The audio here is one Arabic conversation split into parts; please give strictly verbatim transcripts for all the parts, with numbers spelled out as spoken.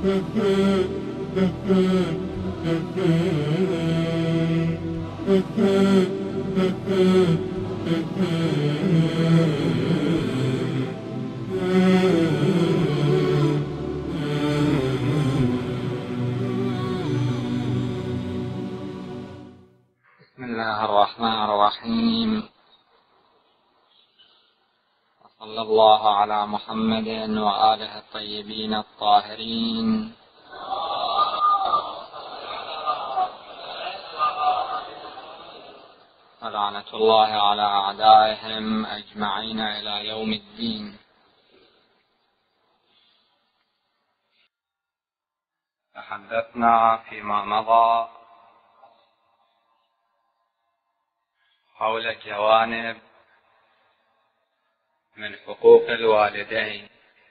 بسم الله الرحمن الرحيم. وصلى الله على محمد وآله الطيبين الطاهرين. ولعنة الله على أعدائهم أجمعين إلى يوم الدين. تحدثنا فيما مضى حول جوانب من حقوق الوالدين،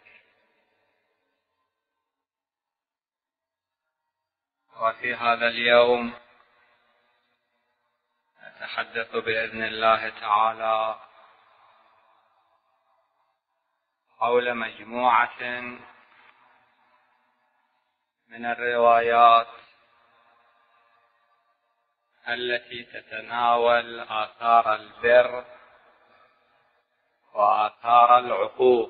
وفي هذا اليوم نتحدث بإذن الله تعالى حول مجموعة من الروايات التي تتناول آثار البر وآثار العقوق.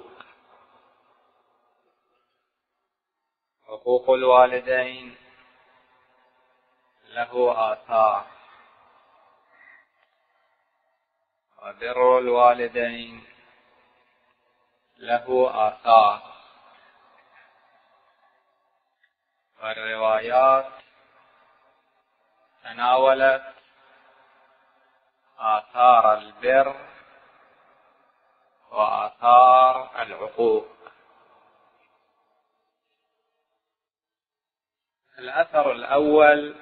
حقوق الوالدين له آثار، وبر الوالدين له آثار، والروايات تناولت آثار البر وآثار العقوق. الأثر الأول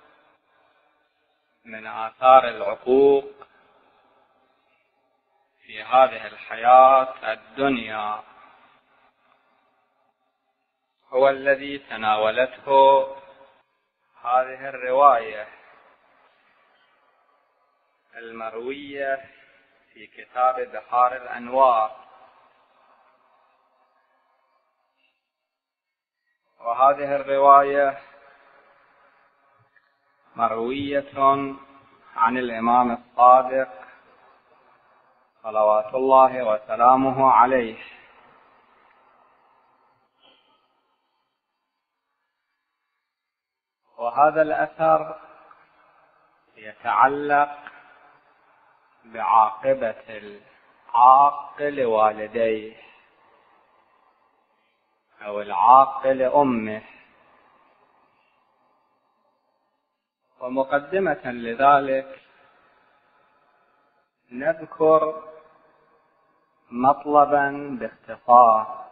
من آثار العقوق في هذه الحياة الدنيا هو الذي تناولته هذه الرواية المروية في كتاب بحار الأنوار. وهذه الرواية مروية عن الإمام الصادق صلوات الله وسلامه عليه، وهذا الأثر يتعلق بعاقبة العاق لوالديه أو العاق لأمه. ومقدمة لذلك نذكر مطلبا باختصار،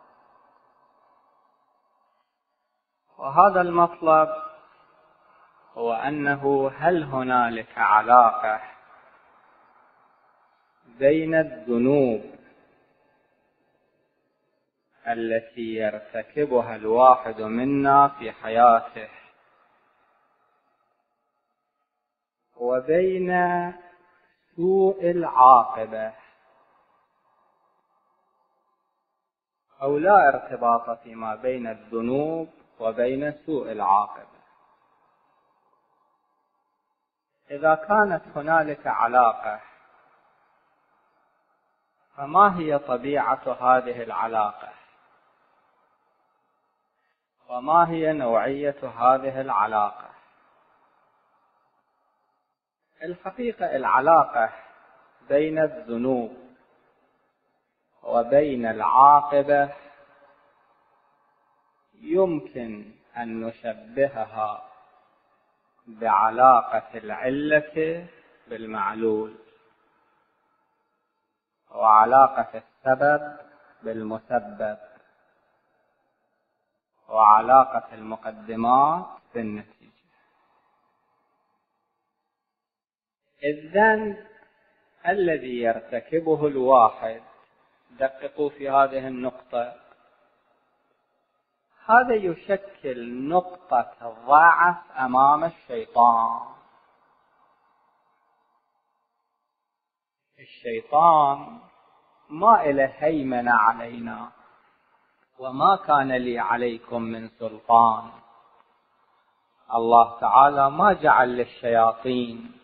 وهذا المطلب هو أنه هل هنالك علاقة بين الذنوب التي يرتكبها الواحد منا في حياته وبين سوء العاقبة، أو لا ارتباط فيما بين الذنوب وبين سوء العاقبة؟ إذا كانت هنالك علاقة، فما هي طبيعة هذه العلاقة؟ وما هي نوعية هذه العلاقة؟ الحقيقة العلاقة بين الذنوب وبين العاقبة يمكن أن نشبهها بعلاقة العلة بالمعلول، وعلاقة السبب بالمسبب، وعلاقة المقدمات بالنتيجة. الذنب الذي يرتكبه الواحد، دققوا في هذه النقطة، هذا يشكل نقطة ضعف أمام الشيطان. الشيطان ما إله هيمنة علينا وما كان لي عليكم من سلطان. الله تعالى ما جعل للشياطين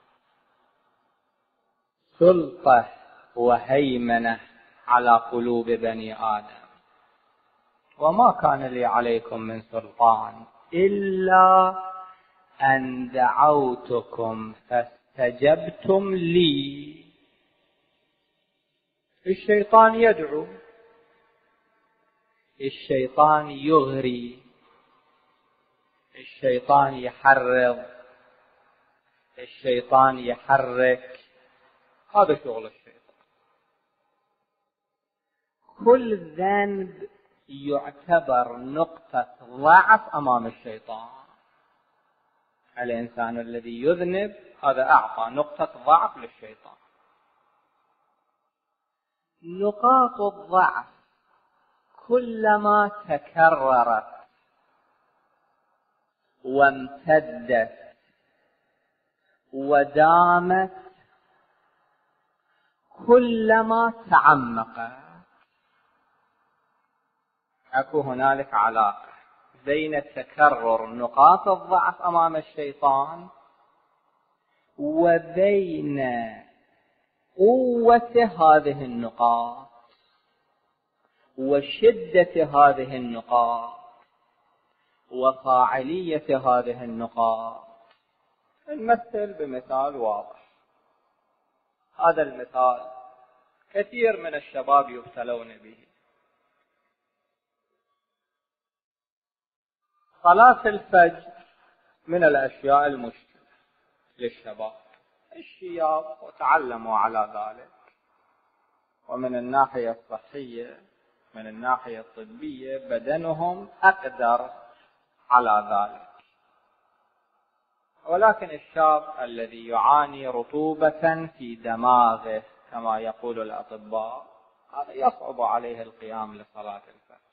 سلطة وهيمنة على قلوب بني آدم. وما كان لي عليكم من سلطان إلا أن دعوتكم فاستجبتم لي. الشيطان يدعو، الشيطان يغري، الشيطان يحرض، الشيطان يحرك، هذا شغل الشيطان. كل ذنب يعتبر نقطة ضعف أمام الشيطان. الإنسان الذي يذنب هذا أعطى نقطة ضعف للشيطان. نقاط الضعف كلما تكررت وامتدت ودامت كلما تعمقت. أكو هنالك علاقة بين تكرر نقاط الضعف أمام الشيطان وبين قوة هذه النقاط وشدة هذه النقاط وفاعلية هذه النقاط. نمثل بمثال واضح. هذا المثال كثير من الشباب يبتلون به. صلاة الفجر من الأشياء المشكلة للشباب. الشياب وتعلموا على ذلك، ومن الناحية الصحية من الناحية الطبية بدنهم أقدر على ذلك. ولكن الشاب الذي يعاني رطوبة في دماغه كما يقول الأطباء، هذا يصعب عليه القيام لصلاة الفجر.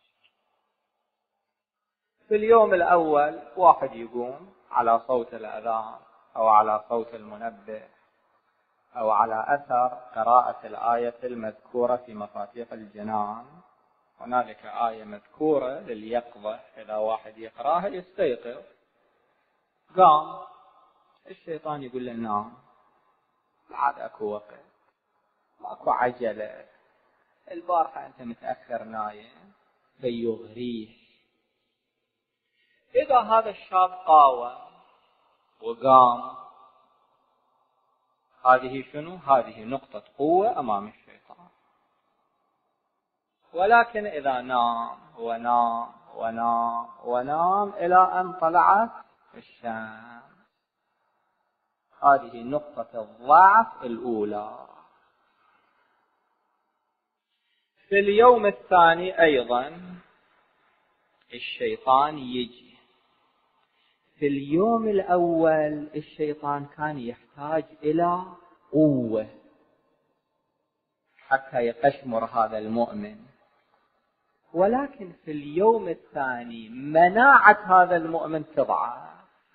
في اليوم الأول واحد يقوم على صوت الأذان أو على صوت المنبه أو على أثر قراءة الآية المذكورة في مفاتيح الجنان. هنالك آية مذكورة لليقظة، إذا واحد يقرأها يستيقظ. قام، الشيطان يقول له نام، بعد أكو وقت، ماكو عجلة، البارحة أنت متأخر نايم، فيغريه. إذا هذا الشاب قاوم وقام، هذه شنو؟ هذه نقطة قوة أمام الشيطان. ولكن إذا نام ونام ونام ونام إلى أن طلعت الشمس، هذه نقطة الضعف الأولى. في اليوم الثاني أيضا الشيطان يجي. في اليوم الأول الشيطان كان يحتاج إلى قوة حتى يقشمر هذا المؤمن، ولكن في اليوم الثاني مناعة هذا المؤمن تضعف،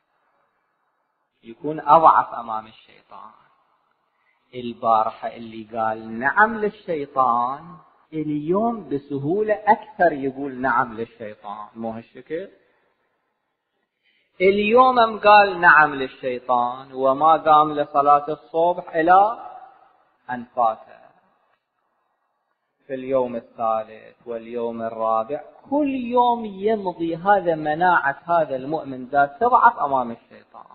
يكون أضعف أمام الشيطان. البارحة اللي قال نعم للشيطان، اليوم بسهولة أكثر يقول نعم للشيطان، مو هالشكل؟ اليوم قال نعم للشيطان وما قام لصلاة الصبح إلى أن فاته. في اليوم الثالث واليوم الرابع كل يوم يمضي هذا مناعة هذا المؤمن ذات تضعف أمام الشيطان،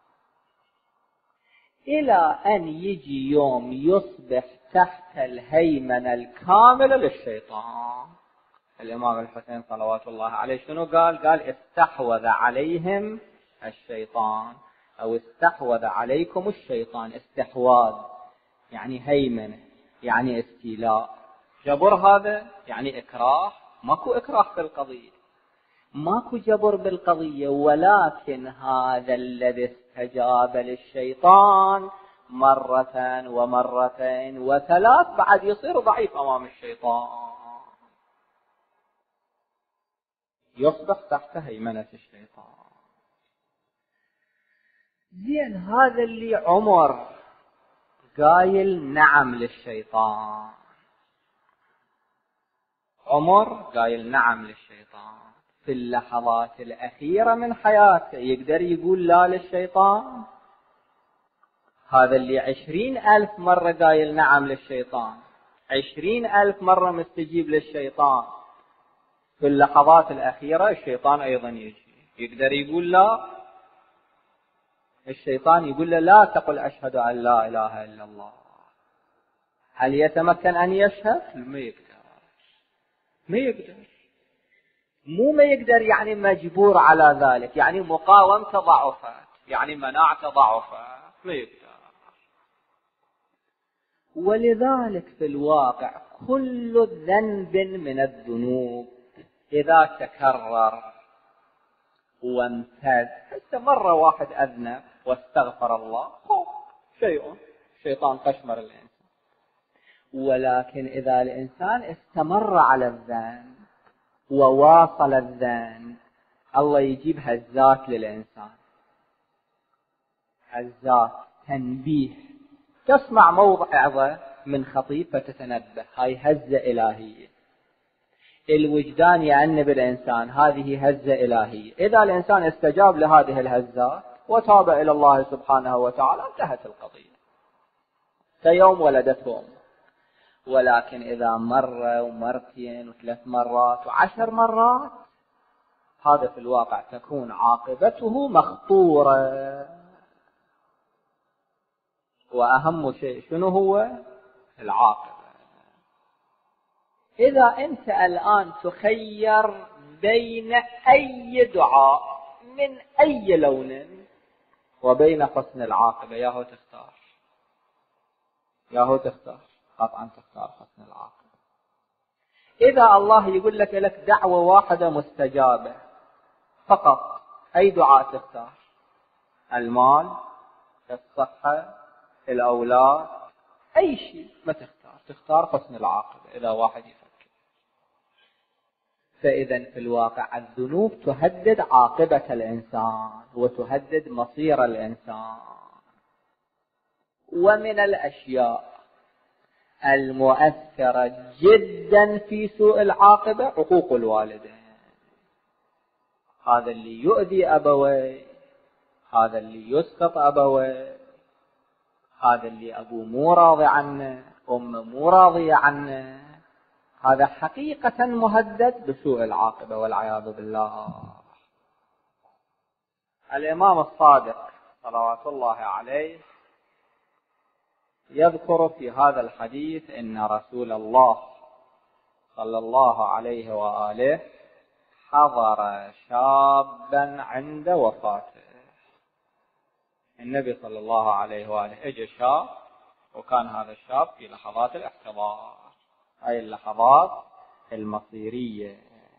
إلى أن يجي يوم يصبح تحت الهيمنة الكاملة للشيطان. الإمام الحسين صلوات الله عليه شنو قال؟ قال استحوذ عليهم الشيطان، أو استحوذ عليكم الشيطان. استحواذ يعني هيمنة، يعني استيلاء. جبر هذا يعني إكراه، ماكو إكراه في القضية، ماكو جبر بالقضية، ولكن هذا الذي استجاب للشيطان مرة ومرتين وثلاث بعد يصير ضعيف أمام الشيطان، يصبح تحت هيمنة الشيطان. زين، هذا اللي عمر قايل نعم للشيطان، عمر قايل نعم للشيطان في اللحظات الأخيرة من حياته، يقدر يقول لا للشيطان؟ هذا اللي عشرين ألف مرة قايل نعم للشيطان، عشرين ألف مرة مستجيب للشيطان، في اللحظات الأخيرة الشيطان أيضا يجي، يقدر يقول لا؟ الشيطان يقول له لا تقل أشهد أن لا إله إلا الله. هل يتمكن أن يشهد؟ ما يقدر، ما يقدر، مو ما يقدر يعني مجبور على ذلك، يعني مقاومته ضعفت، يعني مناعته ضعفت، ما يقدر. ولذلك في الواقع كل ذنب من الذنوب إذا تكرر وامتد، حتى مرة واحد أذنب واستغفر الله شيء، شيطان قشمر الإنسان. ولكن إذا الإنسان استمر على الذنب وواصل الذنب، الله يجيب هزات للإنسان، هزات تنبيه، تسمع موعظة من خطيب فتتنبه، هاي هزة إلهية. الوجدان يأنب الإنسان، هذه هزة إلهية. إذا الإنسان استجاب لهذه الهزات وتاب إلى الله سبحانه وتعالى انتهت القضية، كيوم ولدته أمه. ولكن إذا مرة ومرتين وثلاث مرات وعشر مرات، هذا في الواقع تكون عاقبته مخطورة. وأهم شيء شنو هو؟ العاقبة. إذا أنت الآن تخير بين أي دعاء من أي لون وبين حسن العاقبة، يا هو تختار، يا هو تختار، طبعا تختار حسن العاقبة. إذا الله يقول لك لك دعوة واحدة مستجابة فقط، أي دعاء تختار؟ المال، الصحة، الأولاد، أي شيء ما تختار، تختار حسن العاقبة إذا واحد يفكر. فإذا في الواقع الذنوب تهدد عاقبة الإنسان وتهدد مصير الإنسان. ومن الأشياء المؤثرة جدا في سوء العاقبة عقوق الوالدين. هذا اللي يؤذي أبويه، هذا اللي يسقط أبويه، هذا اللي أبوه مو راضي عنه، أمه مو راضية عنه، هذا حقيقة مهدد بسوء العاقبة والعياذ بالله. الإمام الصادق صلوات الله عليه يذكر في هذا الحديث إن رسول الله صلى الله عليه وآله حضر شابا عند وفاته. النبي صلى الله عليه وآله اجى شاب، وكان هذا الشاب في لحظات الاحتضار، أي اللحظات المصيرية.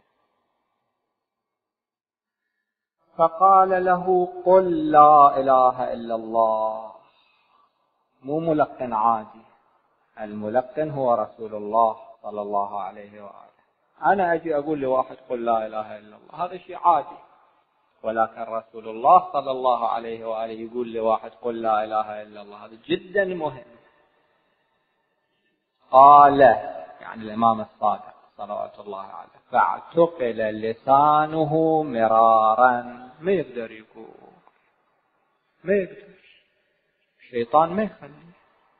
فقال له قل لا إله إلا الله. مو ملقن عادي، الملقن هو رسول الله صلى الله عليه وآله. أنا أجي أقول لواحد قل لا إله إلا الله، هذا شيء عادي، ولكن رسول الله صلى الله عليه وآله يقول لواحد قل لا إله إلا الله، هذا جدا مهم. قال يعني الإمام الصادق صلوات الله عليه فاعتقل لسانه مرارا، ما يقدر يقول، ما يقدر، الشيطان ما يخليه.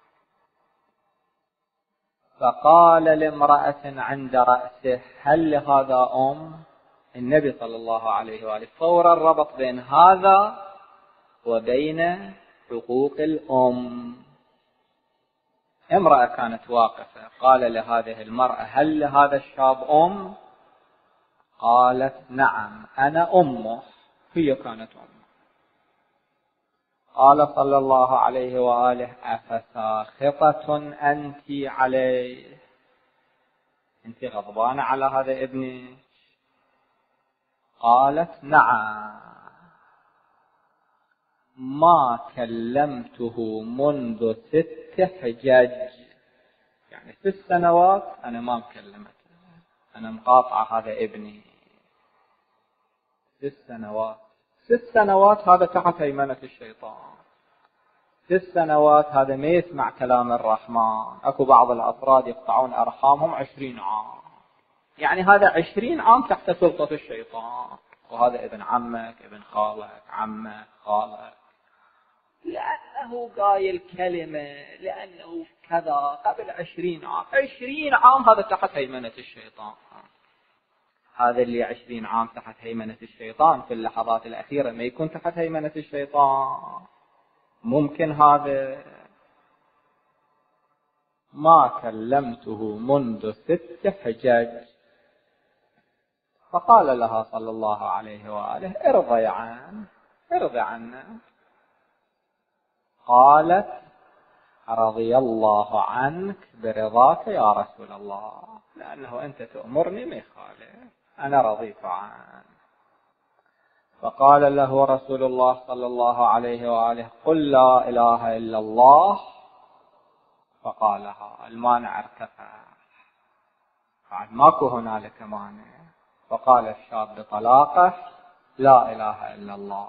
فقال لامرأة عند رأسه هل لهذا أم؟ النبي صلى الله عليه وآله فورا ربط بين هذا وبين حقوق الأم. امرأة كانت واقفة، قال لهذه المرأة هل لهذا الشاب أم؟ قالت نعم أنا أمه، هي كانت أمه. قال صلى الله عليه وآله أفساخطة أنت عليه؟ أنت غضبانة على هذا ابنك؟ قالت نعم ما كلمته منذ ست حجج، يعني ست سنوات أنا ما مكلمته، أنا مقاطعة هذا ابني. ست سنوات، ست سنوات هذا تحت هيمنة الشيطان، ست سنوات هذا ما يسمع كلام الرحمن. أكو بعض الأفراد يقطعون أرحامهم عشرين عام، يعني هذا عشرين عام تحت سلطة الشيطان، وهذا ابن عمك، ابن خالك، عمك، خالك، لأنه قايل كلمة، لأنه كذا قبل عشرين عام. عشرين عام هذا تحت هيمنة الشيطان. هذا اللي عشرين عام تحت هيمنة الشيطان في اللحظات الأخيرة ما يكون تحت هيمنة الشيطان؟ ممكن هذا؟ ما كلمته منذ ست حجج. فقال لها صلى الله عليه وآله: ارضي عنه، ارضي عنه. قالت: رضي الله عنك برضاك يا رسول الله، لأنه أنت تأمرني ما يخالف، أنا رضيت عنه. فقال له رسول الله صلى الله عليه وآله: قل لا إله إلا الله. فقالها. المانع ارتفع، بعد ماكو هنالك مانع. فقال الشاب بطلاقه: لا إله إلا الله.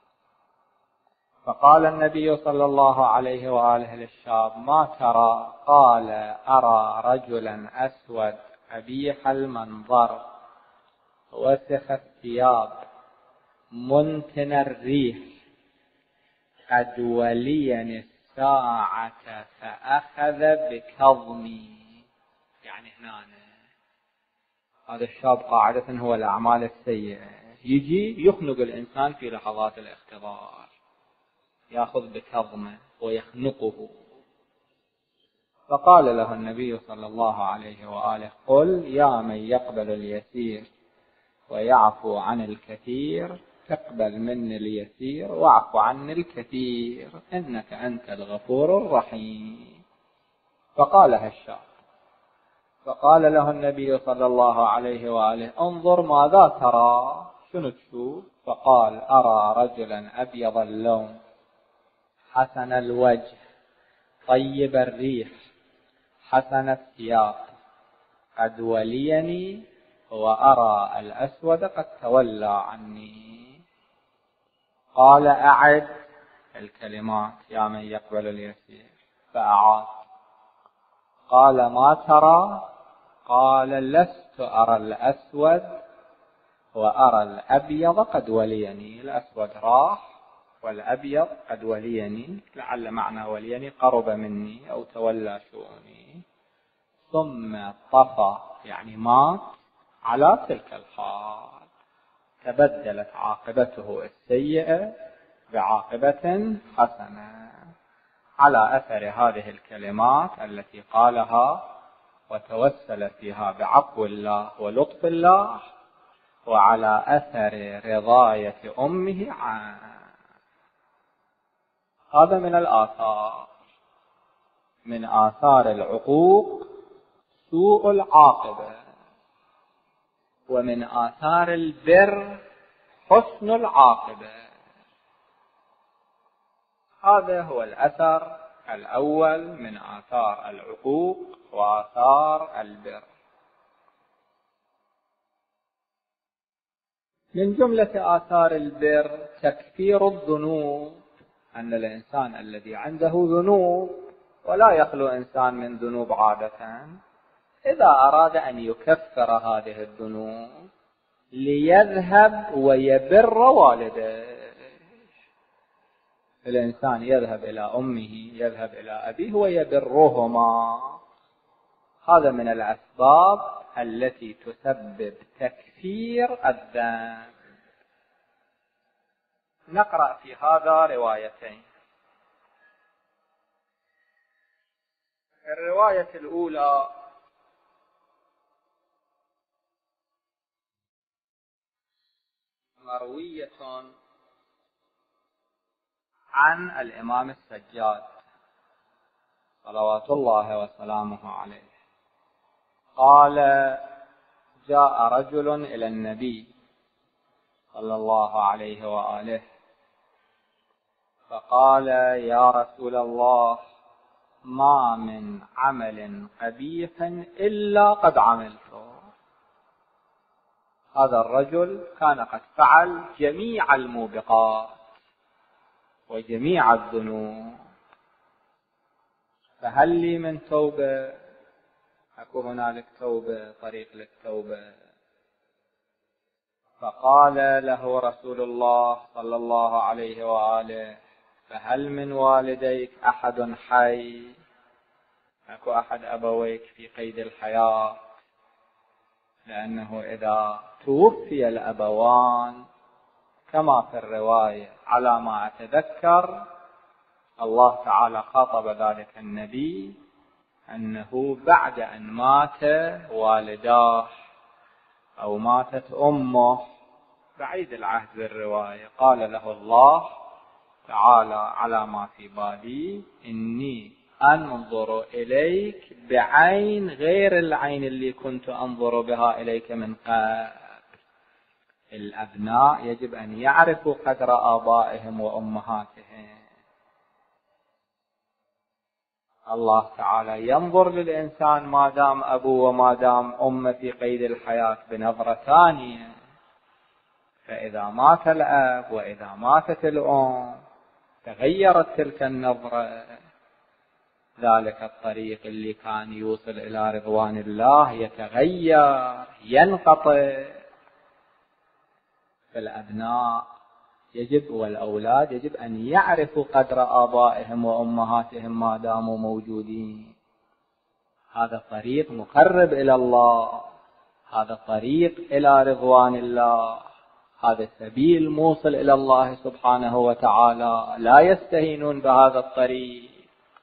فقال النبي صلى الله عليه وآله للشاب: ما ترى؟ قال: أرى رجلا أسود قبيح المنظر وسخ الثياب منتن الريح قد وليني الساعة فأخذ بكظمي. يعني هنا هذا الشاب قاعدة هو الأعمال السيئة، يجي يخنق الإنسان في لحظات الاختبار، يأخذ بكظمه ويخنقه. فقال له النبي صلى الله عليه وآله: قل يا من يقبل اليسير ويعفو عن الكثير، اقبل مني اليسير واعف عني الكثير، إنك أنت الغفور الرحيم. فقالها الشاب. فقال له النبي صلى الله عليه وآله: انظر ماذا ترى؟ شنو تشوف؟ فقال: أرى رجلا أبيض اللون حسن الوجه طيب الريح حسن الثياب قد وليني، وأرى الأسود قد تولى عني. قال: أعد الكلمات يا من يقبل اليسير. فأعاد. قال: ما ترى؟ قال: لست أرى الأسود وأرى الأبيض قد وليني. الأسود راح والأبيض قد وليني، لعل معنى وليني قرب مني أو تولى شؤوني. ثم طفى، يعني مات على تلك الحال. تبدلت عاقبته السيئة بعاقبة حسنة على أثر هذه الكلمات التي قالها وتوسل فيها بعفو الله ولطف الله، وعلى أثر رضاية أمه عنه. هذا من الآثار، من آثار العقوق سوء العاقبة، ومن آثار البر حسن العاقبة. هذا هو الأثر الأول من آثار العقوق وآثار البر. من جملة آثار البر تكفير الذنوب، أن الإنسان الذي عنده ذنوب، ولا يخلو إنسان من ذنوب عادة، إذا أراد أن يكفر هذه الذنوب ليذهب ويبر والديه. الإنسان يذهب إلى أمه، يذهب إلى أبيه ويبرهما. هذا من الأسباب التي تسبب تكفير الذنب. نقرأ في هذا روايتين. الرواية الأولى مروية عن الإمام السجاد صلوات الله وسلامه عليه قال: جاء رجل إلى النبي صلى الله عليه وآله فقال: يا رسول الله، ما من عمل قبيح إلا قد عملته. هذا الرجل كان قد فعل جميع الموبقات وجميع الذنوب، فهل لي من توبة؟ أكو هنالك توبة، طريق للتوبة. فقال له رسول الله صلى الله عليه وآله: فهل من والديك أحد حي؟ أكو أحد أبويك في قيد الحياة؟ لأنه إذا توفي الأبوان كما في الرواية على ما أتذكر الله تعالى خاطب ذلك النبي أنه بعد أن مات والداه أو ماتت أمه بعيد العهد بالرواية، قال له الله تعالى على ما في بالي إني أنظر إليك بعين غير العين اللي كنت أنظر بها إليك من قبل. الأبناء يجب أن يعرفوا قدر آبائهم وأمهاتهم. الله تعالى ينظر للإنسان ما دام أبوه وما دام أمه في قيد الحياة بنظرة ثانية. فإذا مات الأب وإذا ماتت الأم تغيرت تلك النظرة. ذلك الطريق اللي كان يوصل إلى رضوان الله يتغير ينقطع. فالأبناء يجب والأولاد يجب أن يعرفوا قدر آبائهم وأمهاتهم ما داموا موجودين. هذا طريق مقرب إلى الله، هذا طريق إلى رضوان الله، هذا سبيل موصل إلى الله سبحانه وتعالى، لا يستهينون بهذا الطريق.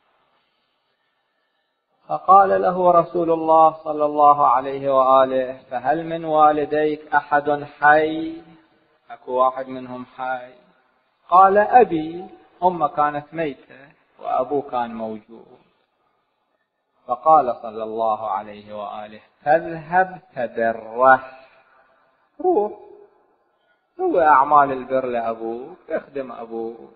فقال له رسول الله صلى الله عليه وآله: فهل من والديك أحد حي؟ أكو واحد منهم حي؟ قال: أبي، أمه كانت ميتة وأبوه كان موجود. فقال صلى الله عليه وآله: فاذهب تبره، روح سوي أعمال البر لأبوك، اخدم أبوك.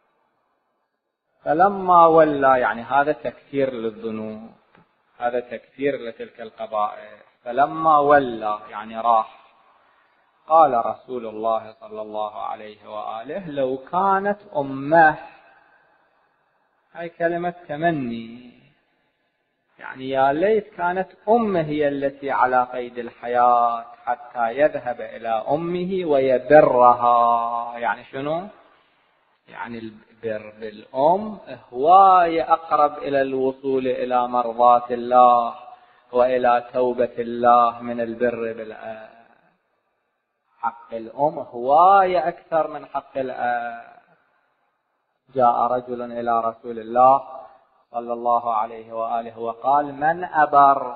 فلما ولى، يعني هذا تكفير للذنوب، هذا تكفير لتلك القبائح. فلما ولى يعني راح، قال رسول الله صلى الله عليه وآله: لو كانت أمه، هاي كلمة تمني، يعني يا ليت كانت أمه هي التي على قيد الحياة حتى يذهب إلى أمه ويبرها. يعني شنو؟ يعني البر بالأم هواية أقرب إلى الوصول إلى مرضاة الله وإلى توبة الله من البر بالأب. حق الأم هواية أكثر من حق الأب. جاء رجل إلى رسول الله صلى الله عليه وآله وقال: من أبر؟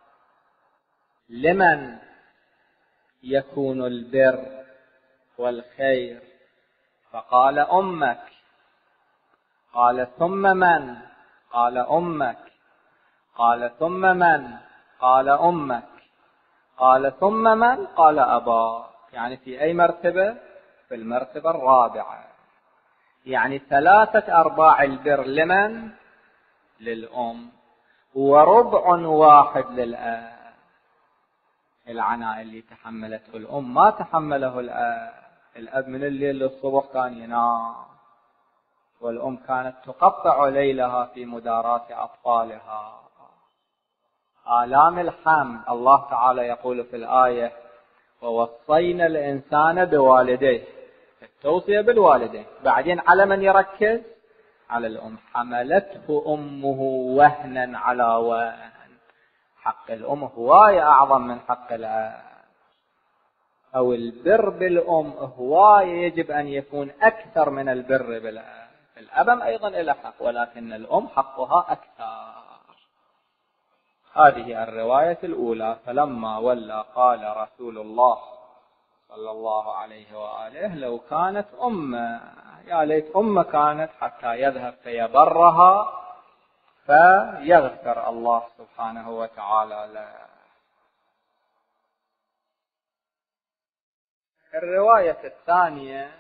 لمن يكون البر والخير؟ فقال: أمك. قال: ثم من؟ قال: أمك. قال: ثم من؟ قال: أمك. قال: ثم من؟ قال: أباك. يعني في أي مرتبة؟ في المرتبة الرابعة. يعني ثلاثة أرباع البر لمن؟ للأم، وربع واحد للأب. العناء اللي تحملته الأم ما تحمله الأب. الأب من الليل للصبح كان ينام، والأم كانت تقطع ليلها في مداراة أطفالها. آلام الحمل، الله تعالى يقول في الآية: ووصينا الإنسان بوالديه، التوصية بالوالدين. بعدين على من يركز؟ على الأم. حملته أمه وهنا على وهن. حق الأم هواية أعظم من حق الأب، أو البر بالأم هواية يجب أن يكون أكثر من البر بالأب. الأب أيضا له حق، ولكن الأم حقها أكثر. هذه الرواية الأولى. فلما ولى قال رسول الله صلى الله عليه وآله: لو كانت أمه، يا ليت أمه كانت حتى يذهب فيبرها فيغفر الله سبحانه وتعالى له. الرواية الثانية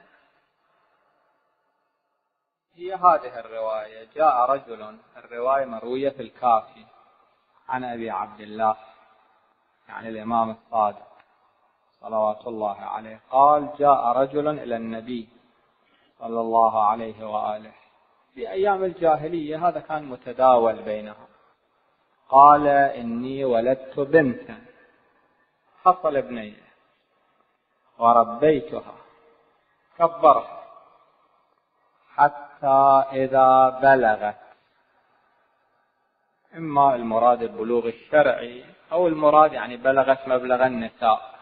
هي هذه الرواية: جاء رجل، الرواية مروية في الكافي عن أبي عبد الله يعني الإمام الصادق صلوات الله عليه، قال: جاء رجل إلى النبي صلى الله عليه وآله في أيام الجاهلية، هذا كان متداول بينهم. قال إني ولدت بنتا، حصل بنية وربيتها كبرها حتى إذا بلغت، إما المراد البلوغ الشرعي أو المراد يعني بلغت مبلغ النساء،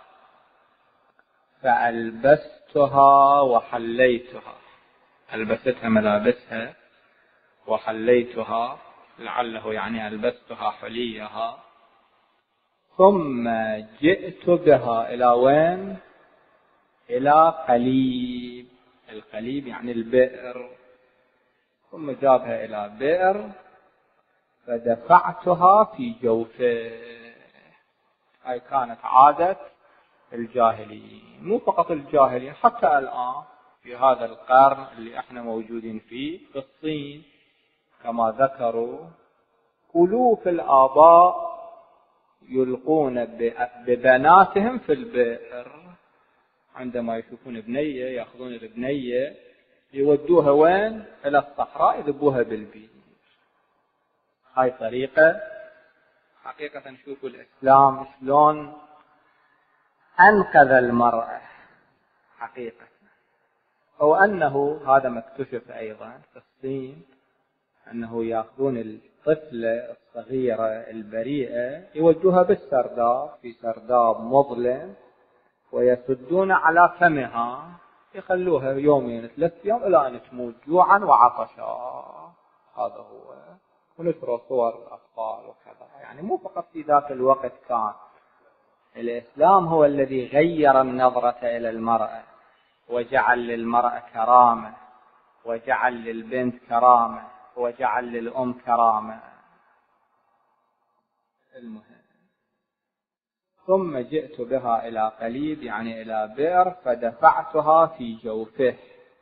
فألبستها وحليتها، ألبستها ملابسها وحليتها، لعله يعني ألبستها حليها، ثم جئت بها إلى وين؟ إلى قليب، القليب يعني البئر، ثم جابها إلى بئر فدفعتها في جوفه. هاي كانت عادة الجاهليين، مو فقط الجاهليين، حتى الآن في هذا القرن اللي احنا موجودين فيه في الصين كما ذكروا ألوف الآباء يلقون ببناتهم في البئر، عندما يشوفون بنية يأخذون البنية يودوها وين؟ إلى الصحراء يذبوها بالبير. هاي طريقة حقيقة. نشوف الإسلام شلون أنقذ المرأة حقيقة، أو أنه هذا مكتشف أيضا في الصين، أنه يأخذون الطفلة الصغيرة البريئة يودوها بالسرداب في سرداب مظلم ويسدون على فمها، يخلوها يومين ثلاث يوم إلى أن تموت جوعا وعطشا. هذا هو. ونشروا صور الأطفال وكذا، يعني مو فقط في ذاك الوقت كان الإسلام هو الذي غير النظرة إلى المرأة وجعل للمرأة كرامة، وجعل للبنت كرامة، وجعل للأم كرامة. المهم ثم جئت بها إلى قليب يعني إلى بئر فدفعتها في جوفه.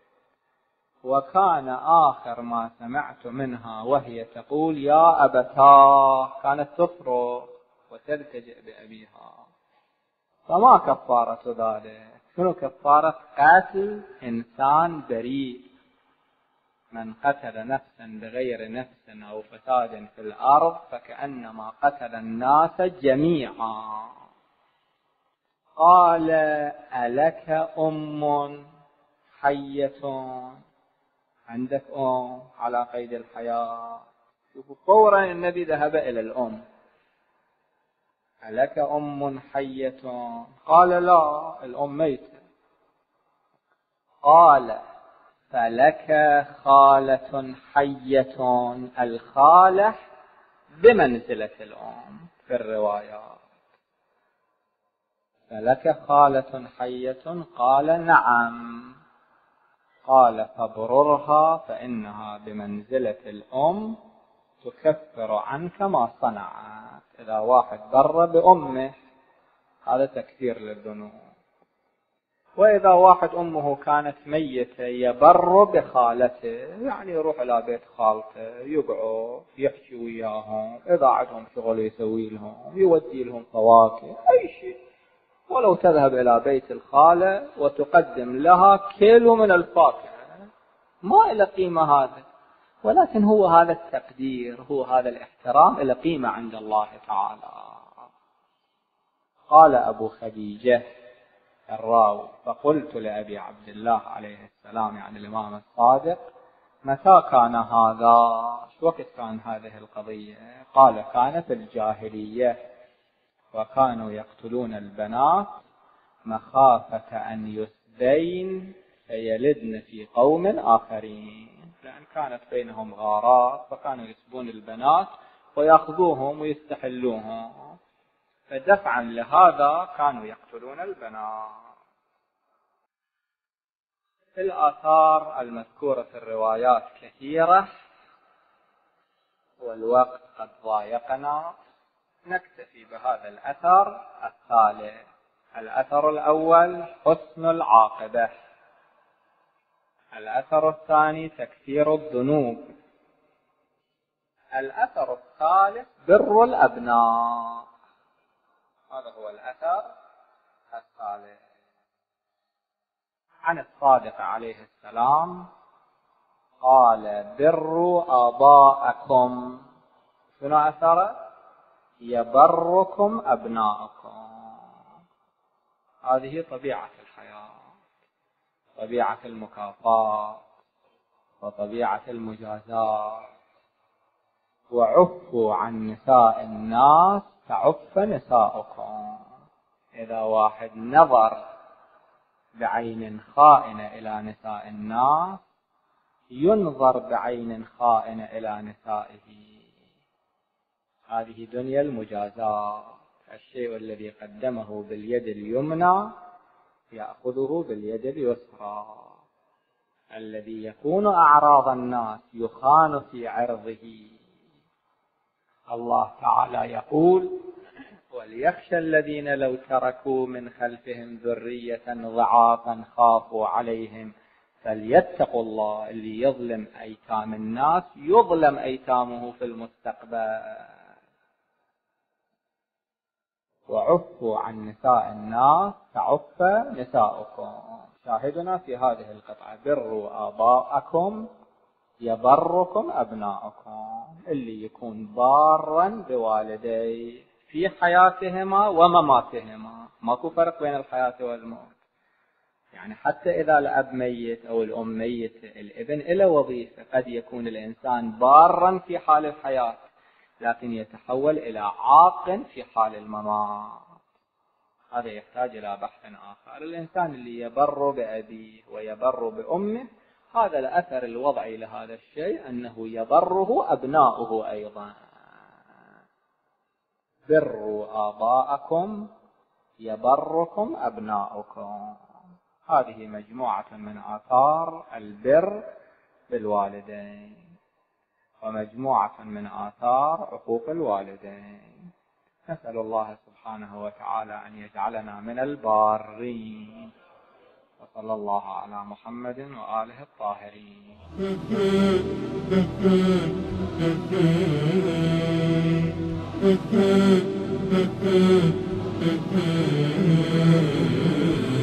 وكان آخر ما سمعت منها وهي تقول يا أبتاه، كانت تصرخ وتلتجئ بأبيها. فما كفارة ذلك؟ شنو كفارة قتل إنسان بريء؟ من قتل نفسا بغير نفس أو فساد في الأرض فكأنما قتل الناس جميعا. قال ألك أم حية؟ عندك أم على قيد الحياة؟ شوفوا فورا النبي ذهب إلى الأم. ألك أم حية؟ قال لا، الأم ميتة. قال فلك خالة حية، الخالة بمنزلة الأم في الروايات. فلك خالة حية؟ قال نعم. قال فابررها فإنها بمنزلة الأم تكفر عنك ما صنعت. إذا واحد بر بأمه هذا تكفير للذنوب، وإذا واحد أمه كانت ميتة يبر بخالته، يعني يروح إلى بيت خالته يقعد يحكي وياهم، إذا عندهم شغل يسوي لهم، يودي لهم فواكه، أي شيء، ولو تذهب إلى بيت الخالة وتقدم لها كيلو من الفاكهة ما إلى قيمة هذا، ولكن هو هذا التقدير، هو هذا الاحترام إلى قيمة عند الله تعالى. قال أبو خديجة الراوي فقلت لأبي عبد الله عليه السلام يعني الإمام الصادق متى كان هذا؟ شو وقت كان هذه القضية؟ قال كان في الجاهلية، وكانوا يقتلون البنات مخافة أن يسبين فيلدن في قوم آخرين، لأن كانت بينهم غارات فكانوا يسبون البنات ويأخذوهم ويستحلوهم، فدفعا لهذا كانوا يقتلون البنات. الآثار المذكورة في الروايات كثيرة والوقت قد ضايقنا، نكتفي بهذا الأثر الثالث. الأثر الأول حسن العاقبة، الأثر الثاني تكثير الذنوب، الأثر الثالث بر الأبناء. هذا هو الأثر الثالث. عن الصادق عليه السلام قال بروا آباءكم. شنو أثره؟ يبركم أبناؤكم. هذه طبيعة الحياة، طبيعة المكافاة وطبيعة المجازاة. وعفوا عن نساء الناس تعف نساؤكم. إذا واحد نظر بعين خائنة إلى نساء الناس ينظر بعين خائنة إلى نسائه. هذه دنيا المجازاة. الشيء الذي قدمه باليد اليمنى يأخذه باليد اليسرى. الذي يكون أعراض الناس يخان في عرضه. الله تعالى يقول: وليخشى الذين لو تركوا من خلفهم ذرية ضعافا خافوا عليهم فليتقوا الله. اللي يظلم أيتام الناس يظلم أيتامه في المستقبل. وعفوا عن نساء الناس تعف نساؤكم. شاهدنا في هذه القطعة: بروا آباءكم يبركم أبناؤكم. اللي يكون بارا بوالديه في حياتهما ومماتهما. ماكو فرق بين الحياة والموت. يعني حتى إذا الأب ميت أو الأم ميت الابن إلى وظيفة. قد يكون الإنسان بارا في حال الحياة لكن يتحول إلى عاق في حال الممات. هذا يحتاج إلى بحث آخر. الإنسان اللي يبر بأبيه ويبر بأمه هذا الأثر الوضعي لهذا الشيء أنه يبره أبناؤه أيضا. بروا آباءكم يبركم أبناؤكم. هذه مجموعة من آثار البر بالوالدين ومجموعة من آثار عقوق الوالدين. نسأل الله سبحانه وتعالى أن يجعلنا من البارين. وصلى الله على محمد وآله الطاهرين.